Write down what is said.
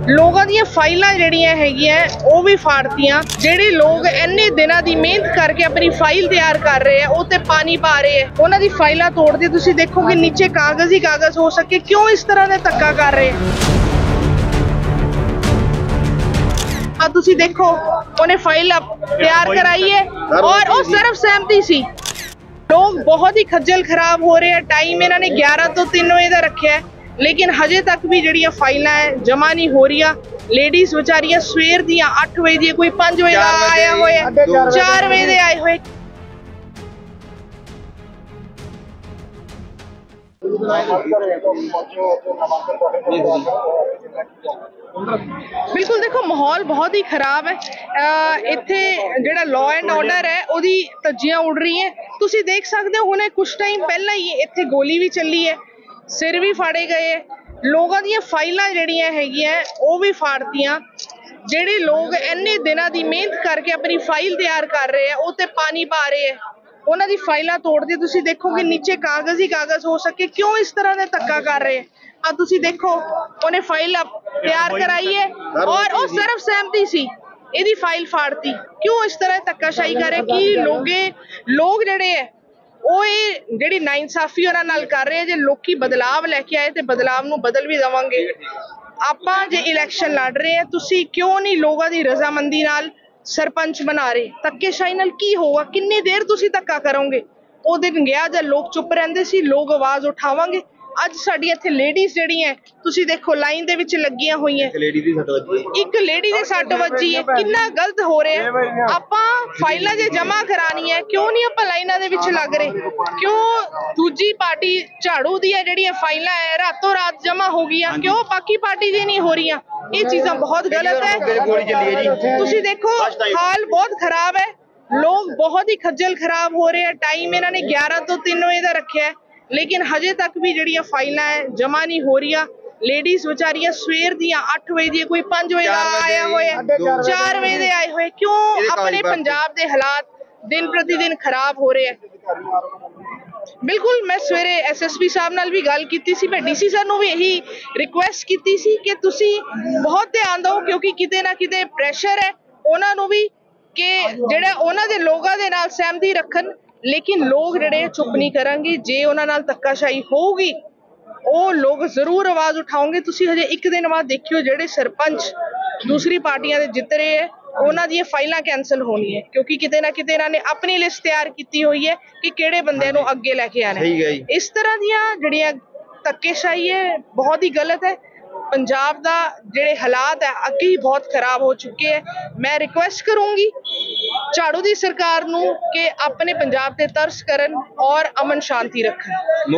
ਲੋਕਾਂ ਦੀਆਂ ਫਾਈਲਾਂ ਜਿਹੜੀਆਂ ਹੈਗੀਆਂ ਉਹ ਵੀ ਫਾੜਤੀਆਂ। ਜਿਹੜੇ ਲੋਕ ਇੰਨੇ ਦਿਨਾਂ ਦੀ ਮਿਹਨਤ ਕਰਕੇ ਆਪਣੀ ਫਾਈਲ ਤਿਆਰ ਕਰ ਰਹੇ ਆ ਉਹ ਤੇ ਪਾਣੀ ਪਾ ਰਹੇ ਆ, ਉਹਨਾਂ ਦੀ ਫਾਈਲਾਂ ਤੋੜਦੇ ਤੁਸੀਂ ਦੇਖੋਗੇ ਨੀਚੇ ਕਾਗਜ਼ ਹੀ ਕਾਗਜ਼ ਹੋ ਸਕੇ। ਕਿਉਂ ਇਸ ਤਰ੍ਹਾਂ ਦਾ ਧੱਕਾ ਕਰ ਰਹੇ ਆ? ਤੁਸੀਂ ਦੇਖੋ ਉਹਨੇ ਫਾਈਲ ਤਿਆਰ कराई है और वो सर्व सहमति सी। लोग बहुत ही खज्जल खराब हो रहे हैं। टाइम इन्होंने 11 तो 3 बजे का रखा है, लेकिन हजे तक भी जड़ियां फाइलां है जमा नहीं हो रही। लेडीज बेचारियां सवेर दी 8 बजे दी, कोई 5 बजे का आया होया, 4 बजे दे आए हुए। बिल्कुल देखो माहौल बहुत ही खराब है। इत्थे जेड़ा लॉ एंड ऑर्डर है ओदी धज्जियां उड़ रही है। तुसी देख सकते हो हुणे कुछ टाइम पहला ही इत्थे गोली भी चली है, सिर भी फाड़े गए है। लोगों दी फाइलां जड़ियां हैगियां वो भी फाड़तियां। जेड़े लोग इन्ने दिनां दी मेहनत करके अपनी फाइल तैयार कर रहे हैं वो ते पानी पा रहे हैं, ਉਹਨਾਂ ਦੀ ਫਾਈਲਾਂ ਤੋੜਦੇ ਤੁਸੀਂ ਦੇਖੋਗੇ ਨੀਚੇ ਕਾਗਜ਼ ਹੀ ਕਾਗਜ਼ ਹੋ ਸਕੇ। ਕਿਉਂ ਇਸ ਤਰ੍ਹਾਂ ਦਾ ਧੱਕਾ ਕਰ ਰਹੇ ਆ? ਤੁਸੀਂ ਦੇਖੋ ਉਹਨੇ ਫਾਈਲ ਤਿਆਰ कराई है और ਉਹ ਸਰਵ ਸਹਿਮਤੀ ਸੀ, ਇਹਦੀ ਫਾਈਲ ਫਾੜਤੀ। ਕਿਉਂ ਇਸ ਤਰ੍ਹਾਂ ਧੱਕਾਸ਼ਾਹੀ ਕਰ ਰਹੇ? ਕਿ ਲੋਕ ਜਿਹੜੇ ਹੈ ਉਹ ਇਹ ਜਿਹੜੀ ਨਾਇਨਸਾਫੀ ਉਹਨਾਂ ਨਾਲ ਕਰ ਰਹੇ। ਜੇ ਲੋਕੀ ਬਦਲਾਵ ਲੈ ਕੇ ਆਏ ਤੇ ਬਦਲਾਵ ਨੂੰ ਬਦਲ ਵੀ ਦੇਵਾਂਗੇ। ਆਪਾਂ ਜੇ ਇਲੈਕਸ਼ਨ ਲੜ ਰਹੇ ਆ, ਤੁਸੀਂ ਕਿਉਂ ਨਹੀਂ ਲੋਕਾਂ ਦੀ ਰਜ਼ਾਮੰਦੀ ਨਾਲ सरपंच बना रहे? धक्केशाही नाल की होगा? किन्नी देर तुसी धक्का करोगे? वो दिन गया जब लोग चुप रहंदे सी, लोग आवाज उठावांगे। ਅੱਜ ਸਾਡੀ ਇੱਥੇ ਲੇਡੀਜ਼ ਜਿਹੜੀਆਂ ਤੁਸੀਂ ਦੇਖੋ ਲਾਈਨ ਦੇ ਵਿੱਚ ਲੱਗੀਆਂ ਹੋਈਆਂ, ਇੱਕ ਲੇਡੀ ਦੇ ਸੱਟ ਵੱਜੀ ਹੈ। ਕਿੰਨਾ ਗਲਤ ਹੋ ਰਿਹਾ। ਆਪਾਂ ਫਾਈਲਾਂ ਜੇ ਜਮਾ ਕਰਾਣੀ ਹੈ, ਕਿਉਂ ਨਹੀਂ ਆਪਾਂ ਲਾਈਨਾਂ ਦੇ ਵਿੱਚ ਲੱਗ ਰਹੇ? ਕਿਉਂ ਦੂਜੀ ਪਾਰਟੀ ਝਾੜੂ ਦੀਆਂ ਜਿਹੜੀਆਂ ਫਾਈਲਾਂ ਹੈ ਰਾਤੋਂ ਰਾਤ ਜਮਾ ਹੋ ਗਈਆਂ, ਕਿਉਂ ਬਾਕੀ ਪਾਰਟੀ ਦੀ ਨਹੀਂ ਹੋ ਰਹੀਆਂ? ਇਹ ਚੀਜ਼ਾਂ ਬਹੁਤ ਗਲਤ ਹੈ। ਤੁਸੀਂ ਦੇਖੋ ਹਾਲ ਬਹੁਤ ਖਰਾਬ ਹੈ। ਲੋग बहुत ही खज्जल खराब हो रहे हैं। टाइम इन्होंने 11 तो 3 बजे का रखा है, लेकिन हजे तक भी जड़ियां फाइलां है जमा नहीं हो रही। लेडीज बेचारियां सवेर दी 8 बजे दी, कोई 5 बजे का आया होया, 4 बजे दे आए हुए। क्यों अपने पंजाब दे हालात दिन प्रतिदिन खराब हो रहे हैं। बिल्कुल मैं सवेरे SSP साहब नाल भी गल कीती सी, मैं DC सर नूं भी यही रिक्वेस्ट कीती सी कि तुसी बहुत ध्यान दो, क्योंकि किते ना किते प्रैशर है उन्हां नूं भी कि ਜਿਹੜੇ ਉਹਨਾਂ ਦੇ ਲੋਕਾਂ ਦੇ ਨਾਲ ਸਹਿਮਤੀ ਰੱਖਣ। ਲੇਕਿਨ ਲੋਕ ਜਿਹੜੇ ਚੁੱਪ ਨਹੀਂ ਕਰਾਂਗੇ। ਜੇ ਉਹਨਾਂ ਨਾਲ ਧੱਕਾਸ਼ਾਹੀ ਹੋਊਗੀ ਉਹ ਲੋਕ ਜ਼ਰੂਰ ਆਵਾਜ਼ ਉਠਾਉਂਗੇ। ਤੁਸੀਂ ਹਜੇ ਇੱਕ ਦਿਨ ਬਾਅਦ ਦੇਖਿਓ ਜਿਹੜੇ ਸਰਪੰਚ ਦੂਸਰੀ ਪਾਰਟੀਆਂ ਦੇ ਜਿੱਤ ਰਹੇ ਹੈ ਉਹਨਾਂ ਦੀਆਂ ਫਾਈਲਾਂ ਕੈਂਸਲ ਹੋਣੀ ਹੈ, ਕਿਉਂਕਿ ਕਿਤੇ ਨਾ ਕਿਤੇ ਇਹਨਾਂ ਨੇ ਆਪਣੀ ਲਿਸਟ ਤਿਆਰ ਕੀਤੀ ਹੋਈ ਹੈ ਕਿ ਕਿਹੜੇ ਬੰਦਿਆਂ ਨੂੰ ਅੱਗੇ ਲੈ ਕੇ ਆਣਾ ਹੈ। ਇਸ ਤਰ੍ਹਾਂ ਦੀਆਂ ਜਿਹੜੀਆਂ ਧੱਕੇਸ਼ਾਹੀ ਹੈ ਬਹੁਤ ਹੀ ਗਲਤ ਹੈ। पंजाब दा जेड़े हालात है अगे ही बहुत खराब हो चुके हैं। मैं रिक्वेस्ट करूंगी झाड़ू दी सरकार नूं कि अपने पंजाब ते तरस करन और अमन शांति रखन।